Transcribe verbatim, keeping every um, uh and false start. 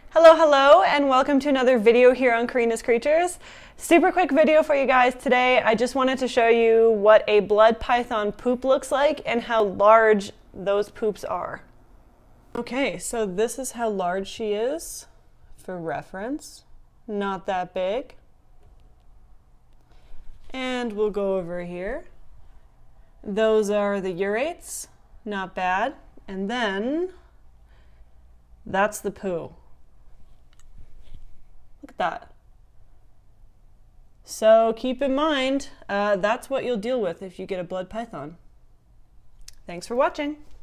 Hello, hello, and welcome to another video here on Karina's Creatures. Super quick video for you guys today. I just wanted to show you what a blood python poop looks like and how large those poops are. Okay, so this is how large she is for reference. Not that big. And we'll go over here. Those are the urates, not bad. And then that's the poo. Look at that. So keep in mind, uh, that's what you'll deal with if you get a blood python. Thanks for watching.